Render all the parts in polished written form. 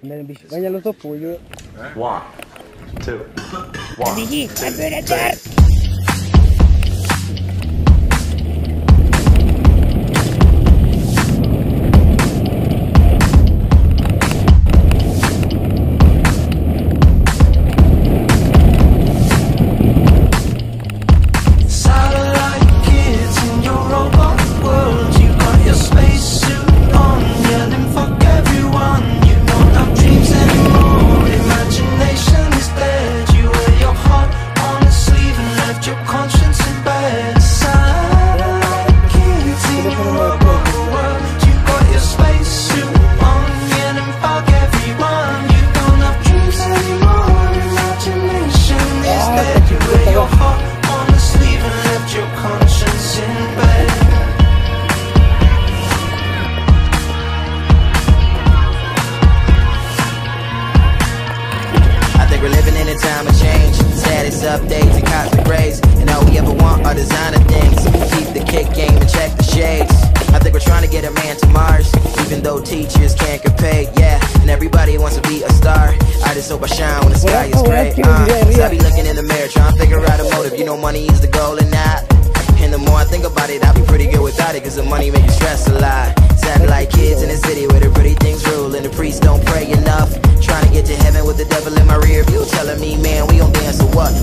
Vaya los dos, pues yo. 1, 2, 1, 2. Time of change, status updates and cosmic rays, and all we ever want are designer things. Keep the kick game and check the shades. I think we're trying to get a man to Mars, even though teachers can't get paid. Yeah, and everybody wants to be a star. I just hope I shine when the sky is gray. So I be looking in the mirror, trying to figure out a motive. You know money is the goal and not. And the more I think about it, I'll be pretty good without it, cause the money make you stress a lot. Satellite kids in the city where the pretty things rule, and the priests don't pray enough. Trying to get to heaven with the devil in my rear view, telling me, man, we gon' dance or what?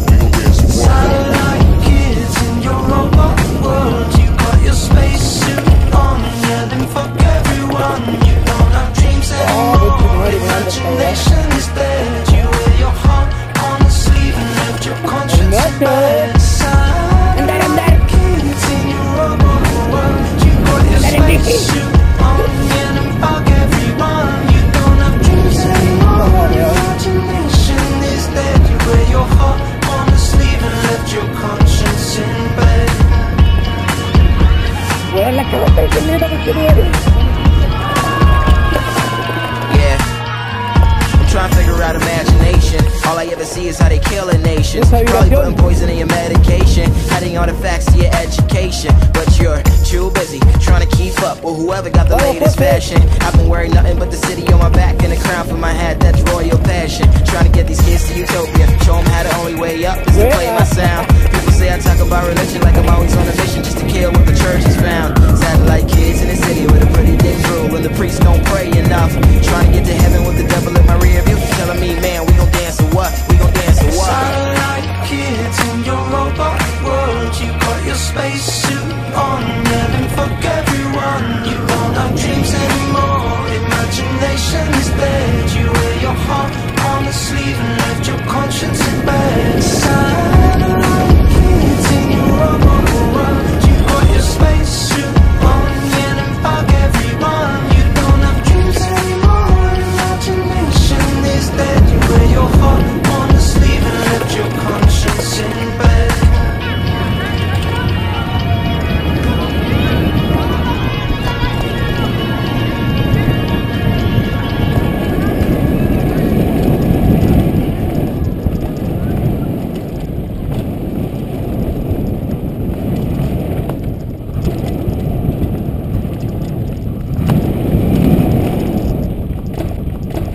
Satellite kids in your robot world, you got your spacesuit on, yeah, then fuck everyone. You don't have dreams anymore, imagination is dead. You wear your heart on the sleeve and left your conscience in bed. Satellite kids in your robot world, you got your spacesuit on, yeah, then fuck everyone. You don't have dreams anymore, imagination is dead. You wear your heart on the sleeve and left your conscience in bed. Yeah, I'm trying to figure out imagination. All I ever see is how they kill a nation. Probably putting poison in your medication, adding artifacts to your education. But you're too busy trying to keep up with whoever got the latest fashion. I've been wearing nothing but the city on my back and a crown for my hat, that's royal passion. Trying to get these kids to utopia, show them how the only way up is to play my sound. People say I talk about religion like I'm always on a mission just to kill what the church has found. Satellite kids in the city where the pretty things rule, and the priests don't pray enough. Trying to get to heaven with the devil in my rear view, telling me, man, we gon' dance or what? We gon' dance or what? Satellite kids in your robot world, you got your spacesuit on, yeah, then fuck everyone. You don't have dreams anymore, imagination is dead. You wear your heart on the sleeve and left your conscience in bed. Satellite kids in your robot world, you got your spacesuit on, yeah, then fuck everyone. You don't have dreams anymore, imagination is dead. You wear your heart on the sleeve and left your conscience in bed.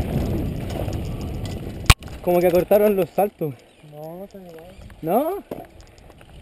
Como que cortaron los saltos. No, no está igual. ¿No?